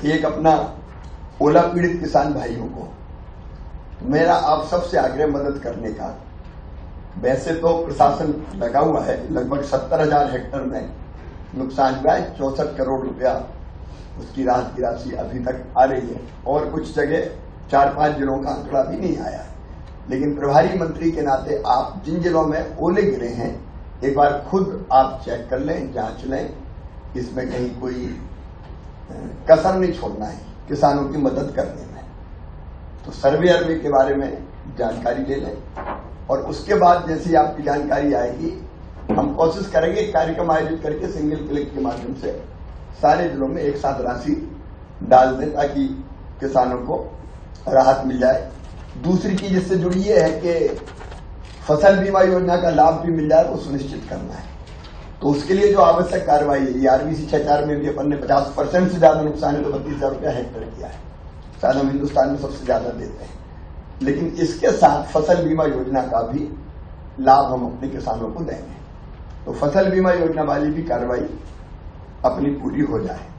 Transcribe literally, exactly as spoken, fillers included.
एक अपना ओला पीड़ित किसान भाइयों को मेरा आप सबसे आग्रह मदद करने का। वैसे तो प्रशासन लगा हुआ है, लगभग सत्तर हजार हेक्टेयर में नुकसान हुआ है, चौसठ करोड़ रुपया उसकी राहत की राशि अभी तक आ रही है और कुछ जगह चार पांच जिलों का आंकड़ा भी नहीं आया। लेकिन प्रभारी मंत्री के नाते आप जिन जिलों में ओले गिरे हैं एक बार खुद आप चेक कर लें, जांच लें, इसमें कहीं कोई कसर नहीं छोड़ना है किसानों की मदद करने में। तो सर्वे अर्वे के बारे में जानकारी ले लें और उसके बाद जैसी आपकी जानकारी आएगी हम कोशिश करेंगे कार्यक्रम आयोजित करके सिंगल क्लिक के माध्यम से सारे जिलों में एक साथ राशि डाल दें ताकि किसानों को राहत मिल जाए। दूसरी चीज इससे जुड़ी है कि फसल बीमा योजना का लाभ भी मिल जाए वो सुनिश्चित करना है। तो उसके लिए जो आवश्यक कार्रवाई है, आरबीसी छह चार में भी अपन ने पचास परसेंट से ज्यादा नुकसान है तो बत्तीस हजार रुपया हेक्टेयर किया है, शायद हम हिंदुस्तान में सबसे ज्यादा देते हैं। लेकिन इसके साथ फसल बीमा योजना का भी लाभ हम अपने किसानों को देंगे। तो फसल बीमा योजना वाली भी कार्रवाई अपनी पूरी हो जाए।